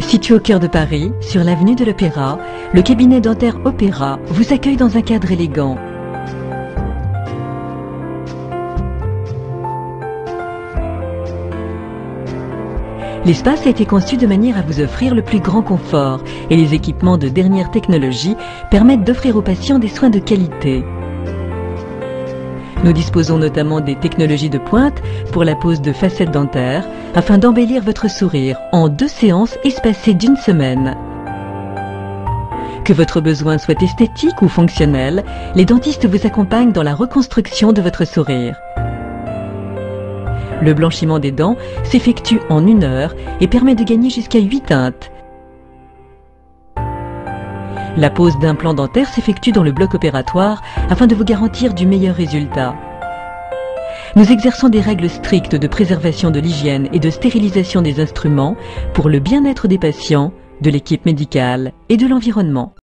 Situé au cœur de Paris, sur l'avenue de l'Opéra, le cabinet dentaire Opéra vous accueille dans un cadre élégant. L'espace a été conçu de manière à vous offrir le plus grand confort et les équipements de dernière technologie permettent d'offrir aux patients des soins de qualité. Nous disposons notamment des technologies de pointe pour la pose de facettes dentaires afin d'embellir votre sourire en 2 séances espacées d'1 semaine. Que votre besoin soit esthétique ou fonctionnel, les dentistes vous accompagnent dans la reconstruction de votre sourire. Le blanchiment des dents s'effectue en 1 heure et permet de gagner jusqu'à 8 teintes. La pose d'implants dentaires s'effectue dans le bloc opératoire afin de vous garantir du meilleur résultat. Nous exerçons des règles strictes de préservation de l'hygiène et de stérilisation des instruments pour le bien-être des patients, de l'équipe médicale et de l'environnement.